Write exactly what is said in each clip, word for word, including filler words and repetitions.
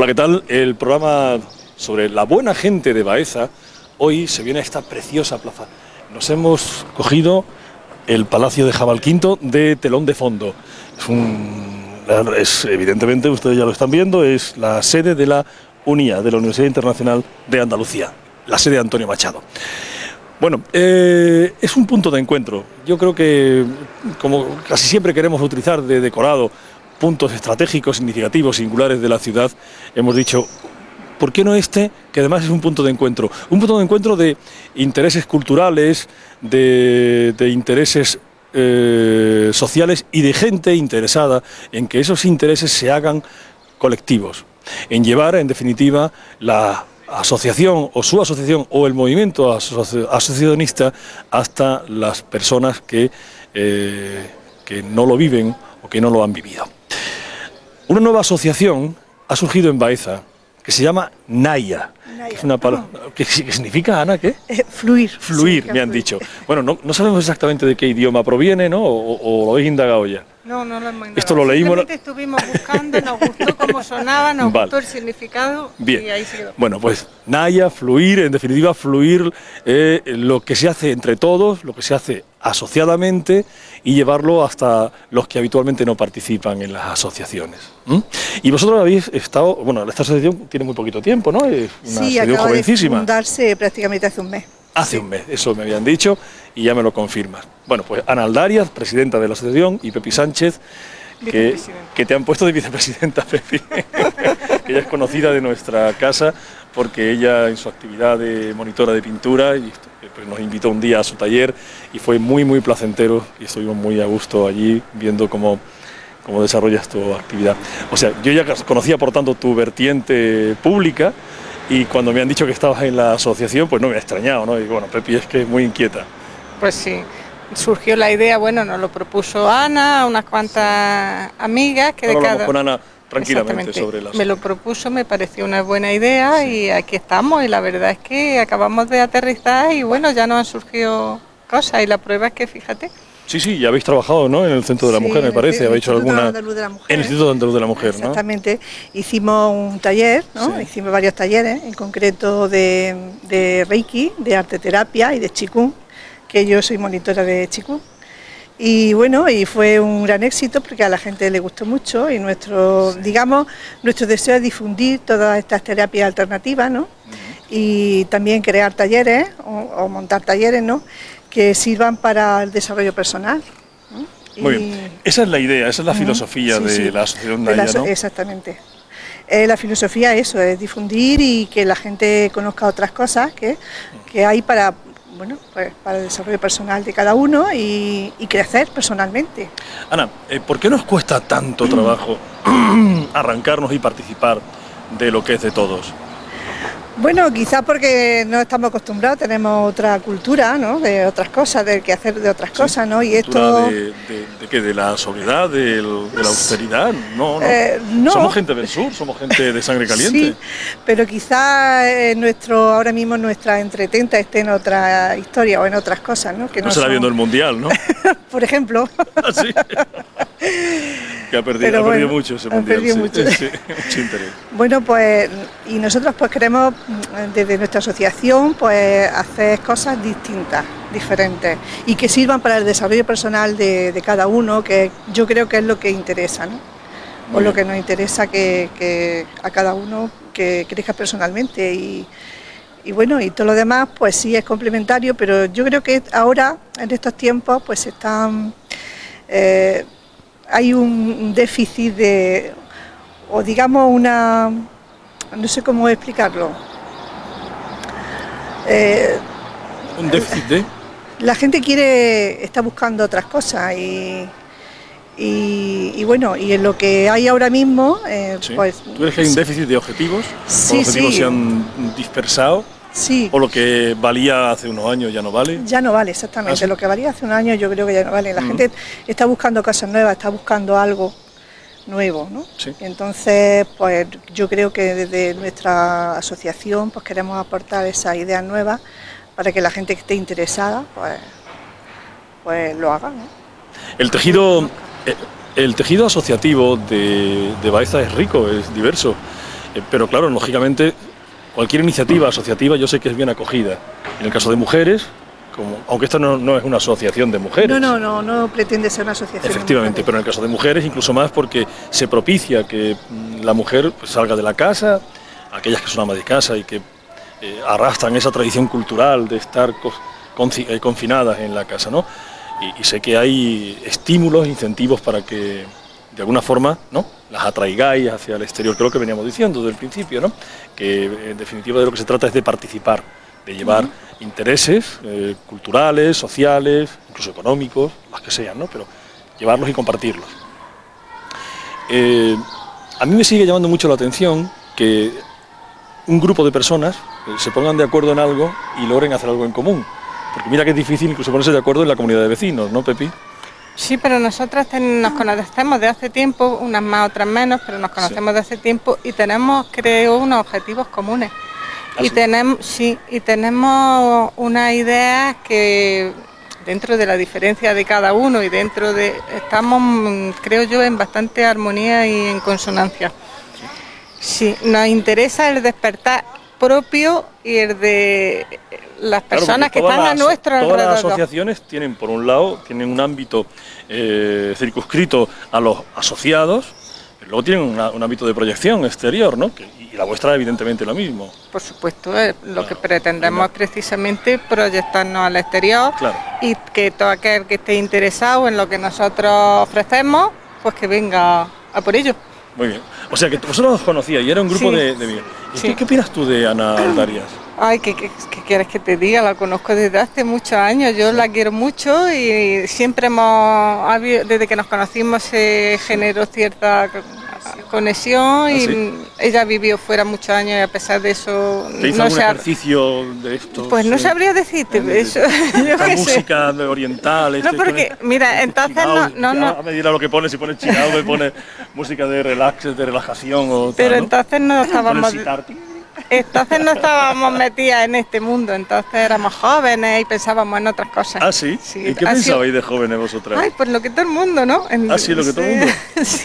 ¿qué tal? El programa sobre la buena gente de Baeza, hoy se viene a esta preciosa plaza. Nos hemos cogido el Palacio de Jabalquinto de telón de fondo. Es un, es, evidentemente, ustedes ya lo están viendo, es la sede de la UNIA, de la Universidad Internacional de Andalucía, la sede de Antonio Machado. Bueno, eh, es un punto de encuentro. Yo creo que, como casi siempre queremos utilizar de decorado puntos estratégicos, significativos, singulares de la ciudad, hemos dicho, ¿por qué no este, que además es un punto de encuentro? Un punto de encuentro de intereses culturales, de, de intereses eh, sociales y de gente interesada en que esos intereses se hagan colectivos, en llevar, en definitiva, la asociación o su asociación o el movimiento asoci asociacionista hasta las personas que, eh, que no lo viven o que no lo han vivido. Una nueva asociación ha surgido en Baeza, que se llama Naya. Naya. Es una palabra, ¿qué, ¿Qué significa, Ana? ¿Qué? Eh, fluir. Fluir, me han fluir. dicho. Bueno, no, no sabemos exactamente de qué idioma proviene, ¿no? O, o lo habéis indagado ya. No, no lo hemos indagado. Esto lo leímos. Simplemente estuvimos buscando, nos gustó cómo sonaba, nos vale. gustó el significado. Bien. Y ahí se quedó. Bueno, pues Naya, fluir, en definitiva, fluir eh, lo que se hace entre todos, lo que se hace asociadamente y llevarlo hasta los que habitualmente no participan en las asociaciones. ¿Mm? Y vosotros habéis estado, bueno, esta asociación tiene muy poquito tiempo, ¿no? Es una sí, asociación acaba jovencísima. de fundarse prácticamente hace un mes. Hace sí. un mes, eso me habían dicho y ya me lo confirmas. Bueno, pues Ana Aldarias, presidenta de la asociación, y Pepi Sánchez, que, que te han puesto de vicepresidenta, Pepi, que ella es conocida de nuestra casa porque ella en su actividad de monitora de pintura y, pues, nos invitó un día a su taller y fue muy muy placentero y estuvimos muy a gusto allí viendo cómo, cómo desarrollas tu actividad. O sea, yo ya conocía por tanto tu vertiente pública y cuando me han dicho que estabas en la asociación pues no me ha extrañado, ¿no? Y bueno, Pepi es que es muy inquieta. Pues sí. Surgió la idea, bueno, nos lo propuso Ana, unas cuantas amigas que Ahora de hablamos cada... con Ana tranquilamente sobre las... Me lo propuso, me pareció una buena idea sí. y aquí estamos y la verdad es que acabamos de aterrizar y bueno, ya nos han surgido cosas y la prueba es que fíjate. Sí, sí, ya habéis trabajado, ¿no? En el Centro de la sí, Mujer, me parece, habéis hecho alguna... Andaluz de la Mujer. En el Instituto Andaluz de la Mujer, ¿no? Exactamente, hicimos un taller, ¿no? Sí. Hicimos varios talleres, en concreto de, de Reiki, de arte terapia y de Qigong, que yo soy monitora de Qigong. Y bueno, y fue un gran éxito porque a la gente le gustó mucho y nuestro, sí. digamos, nuestro deseo es difundir todas estas terapias alternativas, ¿no? Uh-huh. Y también crear talleres o, o montar talleres, ¿no? Que sirvan para el desarrollo personal, ¿no? Muy y... bien, esa es la idea, esa es la filosofía uh-huh. sí, de sí. la asociación Naya, la, ¿no? Exactamente. Eh, la filosofía es eso, es difundir y que la gente conozca otras cosas que, que hay para... Bueno, pues para el desarrollo personal de cada uno y, y crecer personalmente. Ana, eh, ¿por qué nos cuesta tanto trabajo arrancarnos y participar de lo que es de todos? Bueno, quizás porque no estamos acostumbrados, tenemos otra cultura, ¿no? De otras cosas, del que hacer de otras sí, cosas, ¿no? Y esto de, de, de qué, de la sobriedad, de, de la austeridad, no, no. Eh, no. Somos gente del sur, somos gente de sangre caliente. Sí, pero quizás eh, nuestro ahora mismo nuestra entretenta esté en otra historia o en otras cosas, ¿no? Que no, no será son... viendo el mundial, ¿no? Por ejemplo. ¿Ah, sí? Que ha perdido, ha bueno, perdido mucho ese mundial, perdido sí, mucho. Sí, sí, mucho interés. Bueno, pues, y nosotros pues queremos, desde nuestra asociación, pues hacer cosas distintas, diferentes, y que sirvan para el desarrollo personal de, de cada uno, que yo creo que es lo que interesa, ¿no? O lo que nos interesa que, que a cada uno que crezca personalmente y, y bueno, y todo lo demás pues sí es complementario, pero yo creo que ahora, en estos tiempos, pues están... Eh, hay un déficit de, o digamos una, no sé cómo explicarlo. Eh, ¿Un déficit de? La gente quiere, está buscando otras cosas y, y, y bueno, y en lo que hay ahora mismo, eh, sí. pues... ¿Tú crees que hay un déficit de objetivos? Sí, ¿Los objetivos sí. se han dispersado? Sí. ¿O lo que valía hace unos años ya no vale? Ya no vale, exactamente. ¿Ah, sí? Lo que valía hace un año yo creo que ya no vale. La mm. gente está buscando cosas nuevas, está buscando algo nuevo, ¿no? Sí. Entonces, pues yo creo que desde nuestra asociación pues queremos aportar esas ideas nuevas para que la gente que esté interesada pues, pues lo haga, ¿no? El tejido, el tejido asociativo de, de Baeza es rico, es diverso. Eh, pero claro, lógicamente, cualquier iniciativa asociativa yo sé que es bien acogida. En el caso de mujeres, como, aunque esto no, no es una asociación de mujeres. No, no, no, no pretende ser una asociación. Efectivamente, pero en el caso de mujeres incluso más porque se propicia que la mujer pues, salga de la casa, aquellas que son amas de casa y que eh, arrastran esa tradición cultural de estar co con, eh, confinadas en la casa, ¿no? Y, y sé que hay estímulos, incentivos para que de alguna forma, ¿no?, las atraigáis hacia el exterior, que es lo que veníamos diciendo desde el principio, ¿no?, que en definitiva de lo que se trata es de participar, de llevar uh-huh. intereses eh, culturales, sociales, incluso económicos, las que sean, ¿no?, pero llevarlos y compartirlos. Eh, a mí me sigue llamando mucho la atención que un grupo de personas eh, se pongan de acuerdo en algo y logren hacer algo en común, porque mira que es difícil incluso ponerse de acuerdo en la comunidad de vecinos, ¿no, Pepi? Sí, pero nosotras ten, nos conocemos de hace tiempo, unas más, otras menos, pero nos conocemos sí. de hace tiempo y tenemos, creo, unos objetivos comunes. ¿Ah, y, sí? tenemos, sí, y tenemos unas ideas que, dentro de la diferencia de cada uno y dentro de... estamos, creo yo, en bastante armonía y en consonancia. Sí, sí, nos interesa el despertar propio y el de las personas claro, que están las, a nuestro todas alrededor. Todas las asociaciones tienen, por un lado, tienen un ámbito eh, circunscrito a los asociados, pero luego tienen una, un ámbito de proyección exterior, ¿no? Que, y la vuestra evidentemente lo mismo. Por supuesto, eh, lo claro, que pretendemos es precisamente proyectarnos al exterior claro. y que todo aquel que esté interesado en lo que nosotros ofrecemos, pues que venga a por ello. Muy bien. O sea, que vosotros os conocíais y era un grupo sí, de... de... ¿Y sí. ¿Qué opinas tú de Ana Aldarias? Ay, ¿qué, qué, ¿qué quieres que te diga? La conozco desde hace muchos años, yo sí. la quiero mucho y siempre hemos... Desde que nos conocimos se generó cierta conexión y ¿Ah, sí? ella vivió fuera muchos años y a pesar de eso... ¿Te hizo no algún se ha... ejercicio de esto? Pues no sí. sabría decirte ¿Eh? eso. Yo qué música sé. oriental... Este, no, porque, este, mira, este entonces chingao, no... no, no. A medida lo que pones, si pones chingado, me pones música de relax, de relajación o Pero tal, ¿no? entonces no estábamos... Entonces no estábamos metidas en este mundo, entonces éramos jóvenes y pensábamos en otras cosas. ¿Ah, sí? sí. ¿Y qué pensabais sido... de jóvenes vosotras? Ay, pues lo que todo el mundo, ¿no? En... ¿Ah, sí, lo que sí. todo el mundo? Sí.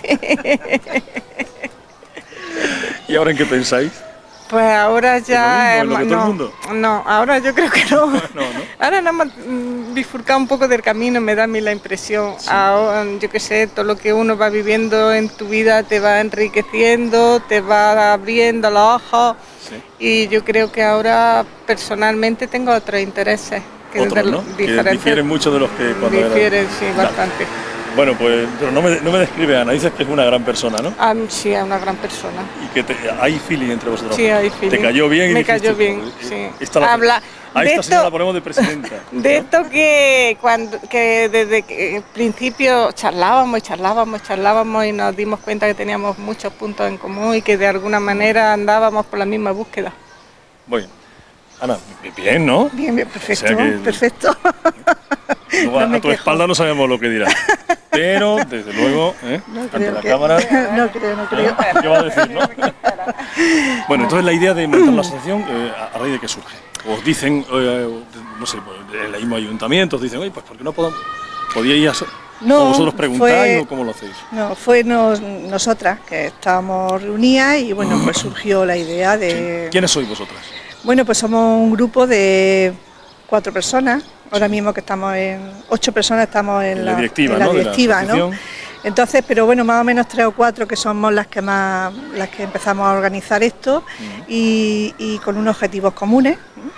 ¿Y ahora en qué pensáis? Pues ahora ya... ¿En lo mismo, en lo que todo el mundo? No, ahora yo creo que no. no, ¿no? Ahora nada más bifurcado un poco del camino, me da a mí la impresión. Sí. Ahora, yo qué sé, todo lo que uno va viviendo en tu vida te va enriqueciendo, te va abriendo los ojos. Sí. Y yo creo que ahora personalmente tengo otros intereses. Que Otros, ¿no? Que difieren mucho de los que cuando Difieren, eran... sí, bastante. Bueno, pues pero no me, no me describe Ana, dices que es una gran persona, ¿no? Ah, sí, es una gran persona. Y que te, hay feeling entre vosotros. Sí, hay feeling. ¿Te cayó bien? Me y dijiste, cayó bien, pues, sí. Esta la, Habla, a esta esto, señora la ponemos de presidenta. De esto que, cuando, que desde que, el principio charlábamos y charlábamos, charlábamos y nos dimos cuenta que teníamos muchos puntos en común y que de alguna manera andábamos por la misma búsqueda. Muy bien. Ana, bien, ¿no? Bien, bien, perfecto, o sea que, perfecto. No, a, no a tu quejo. espalda no sabemos lo que dirás, pero desde luego, ¿eh? no ante la que, cámara... No creo, no creo. ¿Eh? ¿Qué va a decir, no? Bueno, entonces la idea de montar la asociación, eh, ¿a raíz de qué surge? Os dicen, eh, no sé, en el mismo ayuntamiento, os dicen, oye, pues ¿por qué no podamos, podíais hacer? No, ¿O vosotros preguntáis fue, o cómo lo hacéis? No, fue nos, nosotras que estábamos reunidas y bueno, pues surgió la idea de... Sí. ¿Quiénes sois vosotras? Bueno, pues somos un grupo de cuatro personas, ahora mismo que estamos en, ocho personas estamos en, en la, la directiva, en la ¿no? directiva, de la ¿no? Entonces, pero bueno, más o menos tres o cuatro que somos las que más, las que empezamos a organizar esto uh-huh. y, y con unos objetivos comunes.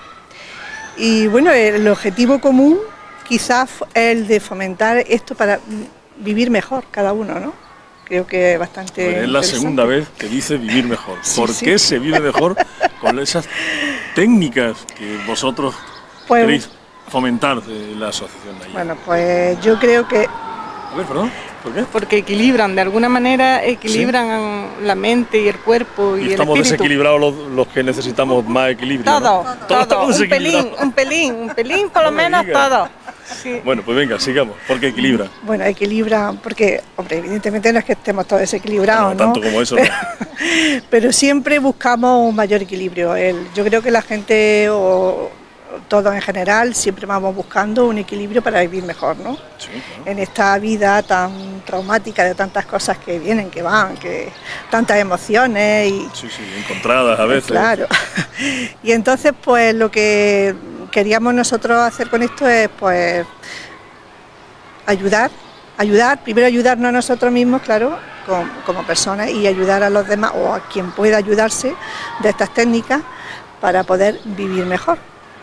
Y bueno, el objetivo común quizás es el de fomentar esto para vivir mejor cada uno, ¿no? Creo que es bastante bueno, es la segunda vez que dice vivir mejor. Sí, ¿Por sí. qué se vive mejor con esas técnicas que vosotros pues, queréis fomentar de la asociación de ahí? Bueno, pues yo creo que... A ver, perdón, ¿por qué? Porque equilibran, de alguna manera equilibran ¿sí? la mente y el cuerpo y, y el estamos espíritu. desequilibrados los, los que necesitamos más equilibrio, Todo, ¿no? todo, todo. Un pelín, un pelín, un pelín por lo no menos todo. Sí. Bueno, pues venga, sigamos, porque equilibra. Bueno, equilibra, porque, hombre, evidentemente no es que estemos todos desequilibrados, no, ¿no? Tanto como eso, pero, no. pero siempre buscamos un mayor equilibrio. El, yo creo que la gente o, todos en general siempre vamos buscando un equilibrio para vivir mejor, ¿no? Sí, claro. En esta vida tan traumática de tantas cosas que vienen, que van, que tantas emociones y... Sí, sí, encontradas a veces. Claro. Y entonces, pues lo que queríamos nosotros hacer con esto es, pues, ayudar, ayudar, primero ayudarnos a nosotros mismos, claro, como, como personas, y ayudar a los demás, o a quien pueda ayudarse de estas técnicas, para poder vivir mejor.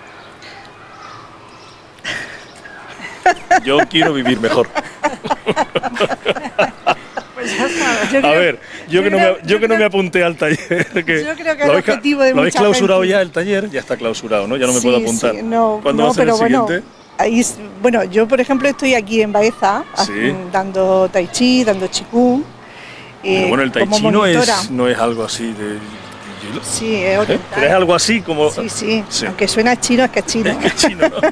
Yo quiero vivir mejor. Pues ya sabes. A ver, yo, yo que, no me, yo que no me apunté al taller. Que yo creo que es el objetivo de mucha gente. ¿Lo habéis clausurado ya el taller? Ya está clausurado, ¿no? Ya no me sí, puedo apuntar. Sí, no, ¿Cuándo no, va a ser pero el siguiente? Bueno, ahí, bueno, yo por ejemplo estoy aquí en Baeza, sí. dando tai chi, dando qigong. Pero bueno, el tai chi no es, no es algo así de... Sí, es oriental. ¿Eh? Pero es algo así como... Sí, sí, sí. Aunque suena chino, es que es chino. Es que es chino, ¿no?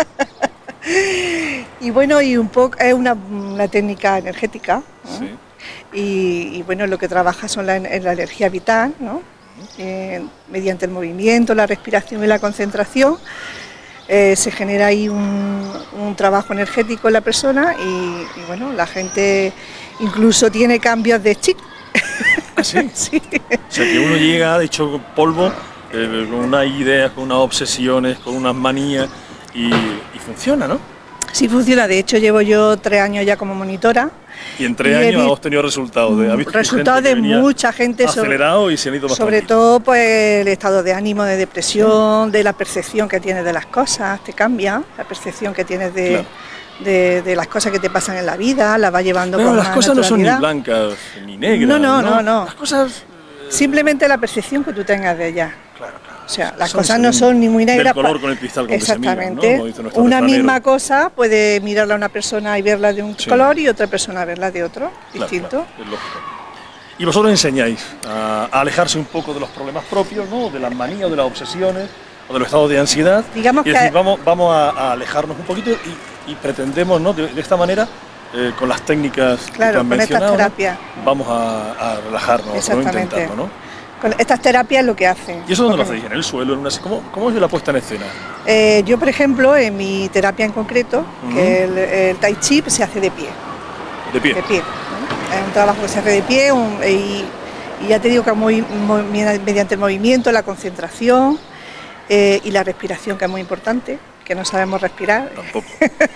Y bueno, y un poco es una, una técnica energética, ¿no? Sí. Y, y bueno, lo que trabaja son la, en la energía vital, ¿no? Eh, mediante el movimiento, la respiración y la concentración, eh, se genera ahí un, un trabajo energético en la persona y, y bueno, la gente incluso tiene cambios de chip. ¿Ah, sí? Sí. O sea, que uno llega, de hecho, polvo, eh, con unas ideas, con unas obsesiones, con unas manías y, y funciona, ¿no? Sí funciona, de hecho llevo yo tres años ya como monitora. Y en tres años hemos tenido resultados de, ¿has resultados de mucha gente, acelerado sobre, y se han ido más sobre tranquilos. todo pues el estado de ánimo, de depresión, de la percepción que tienes de las cosas, te cambia, la percepción que tienes de, claro. de, de las cosas que te pasan en la vida, las vas llevando bueno, con las más cosas no son ni naturalidad. blancas ni negras. No, no, no, no. no. Las cosas... Simplemente la percepción que tú tengas de ellas. Claro, claro. O sea, las son cosas no son ni muy negras. Del color con el cristal con exactamente. Que se mira, ¿no? Una refranero. Misma cosa puede mirarla a una persona y verla de un sí. color y otra persona verla de otro, claro, distinto. Claro, es lógico. Y vosotros enseñáis a, a alejarse un poco de los problemas propios, ¿no? De las manías, de las obsesiones o de los estados de ansiedad. Digamos y que decir, vamos, vamos a, a alejarnos un poquito y, y pretendemos, ¿no? De, de esta manera, eh, con las técnicas claro, que han con mencionado, estas terapias. ¿no? Vamos a, a relajarnos, exactamente. ¿no? Intentarlo, ¿no? Estas terapias lo que hacen. ¿Y eso dónde lo hacéis? ¿En el suelo? En una... ¿Cómo, ¿Cómo es la puesta en escena? Eh, yo, por ejemplo, en mi terapia en concreto, uh-huh. que el, el tai chi se hace de pie. ¿De pie? De pie. ¿no? Es un trabajo que se hace de pie un, y, y ya te digo que muy, muy, mediante el movimiento, la concentración eh, y la respiración, que es muy importante, que no sabemos respirar. Tampoco.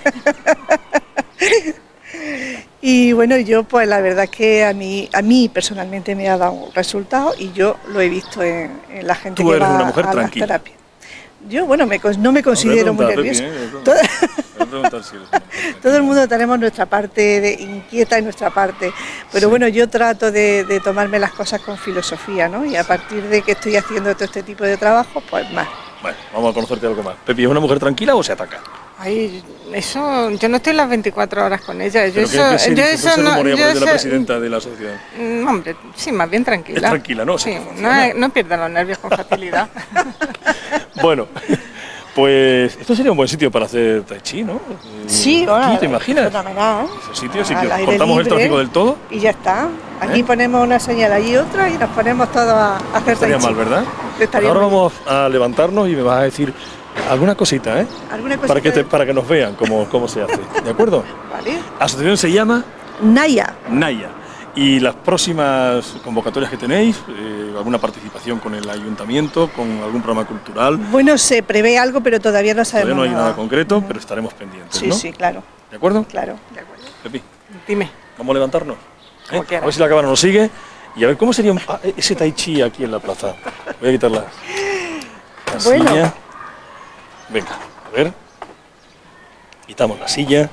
Y bueno, yo pues la verdad es que a mí, a mí personalmente me ha dado resultados y yo lo he visto en, en la gente Tú que eres va una mujer a tranquila. las terapias. Yo, bueno, me, no me considero muy nerviosa. ¿eh? Todo, si todo el mundo tenemos nuestra parte de inquieta y nuestra parte, pero sí. bueno, yo trato de, de tomarme las cosas con filosofía, ¿no? Y a partir de que estoy haciendo todo este tipo de trabajo, pues más. Bueno, vamos a conocerte algo más. ¿Pepi es una mujer tranquila o se ataca? Ay, eso, yo no estoy las veinticuatro horas con ella. Yo ¿Pero eso, qué, qué se, yo qué eso se no, rumorea yo por de la eso, presidenta de la asociación? Mm, hombre, sí, más bien tranquila. Es tranquila, ¿no? Sí, no, no pierda los nervios con facilidad. Bueno, pues esto sería un buen sitio para hacer tai chi, ¿no? Sí, aquí, bueno, ¿te imaginas? Fenomenal. Ese sitio, sí que cortamos el tráfico del todo. Y ya está. Aquí ¿Eh? ponemos una señal, allí otra y nos ponemos todos a hacer Estaría tai chi. mal, ¿verdad? Estaría Ahora mal. vamos a levantarnos y me vas a decir alguna cosita, ¿eh? ¿Alguna cosita? Para que, te, para que nos vean cómo, cómo se hace, ¿de acuerdo? Vale. La asociación se llama Naya. Naya. Y las próximas convocatorias que tenéis, eh, alguna participación con el ayuntamiento, con algún programa cultural. Bueno, se prevé algo, pero todavía no sabemos. Todavía no hay nada, nada concreto, uh-huh. pero estaremos pendientes, sí, ¿no? Sí, claro. ¿De acuerdo? Claro, de acuerdo. Pepi, dime. Vamos a levantarnos. Como ¿eh? quieras. A ver si la cámara nos sigue y a ver cómo sería un, ah, ese tai chi aquí en la plaza. Voy a quitar la, la bueno. silla. Venga, a ver. Quitamos la silla.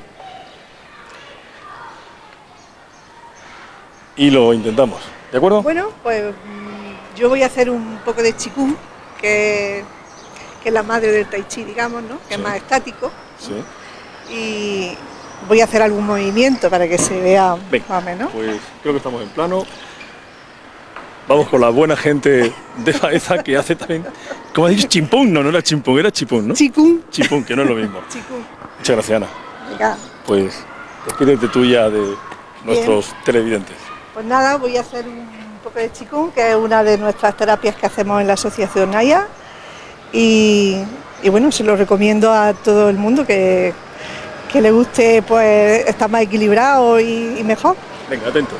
Y lo intentamos, ¿de acuerdo? Bueno, pues yo voy a hacer un poco de qigong, que, que es la madre del tai chi, digamos, ¿no? Que sí. es más estático. Sí. Y voy a hacer algún movimiento para que se vea Venga, más o menos. Pues creo que estamos en plano. Vamos con la buena gente de Baeza que hace también, como has dicho, chimpún, no, no era chimpún, era chipún, ¿no? Qigong. Chipún, que no es lo mismo. Qigong. Muchas gracias, Ana. Venga. Pues despídete tú ya de nuestros Bien. televidentes. Pues nada, voy a hacer un poco de qigong, que es una de nuestras terapias que hacemos en la asociación Naya. Y, y bueno, se lo recomiendo a todo el mundo que, que le guste pues estar más equilibrado y, y mejor. Venga, atento.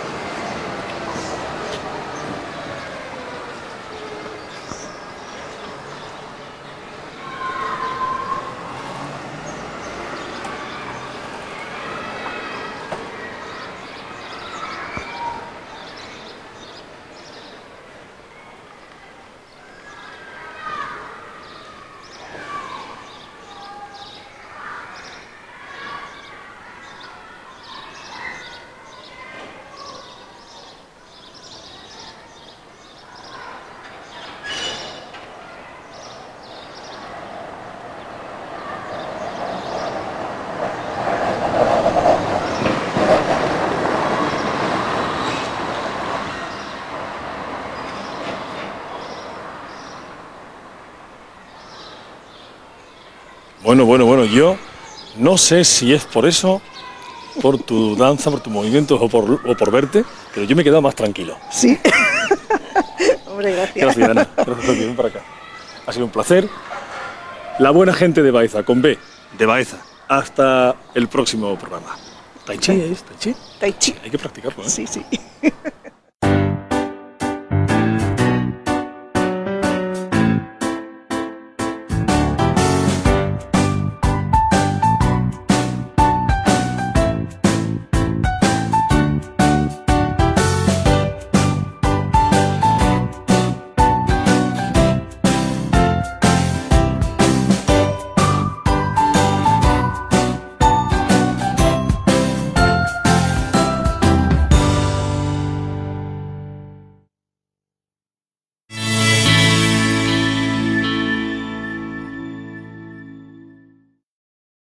Bueno, bueno, bueno, yo no sé si es por eso, por tu danza, por tus movimientos o por, o por verte, pero yo me he quedado más tranquilo. Sí. Hombre, gracias. Gracias, Ana. Gracias por venir para acá. Ha sido un placer. La buena gente de Baeza, con B, de Baeza. Hasta el próximo programa. Tai Chi, ¿es? Tai Chi. Tai Chi. Hay que practicarlo, ¿eh? Sí, sí.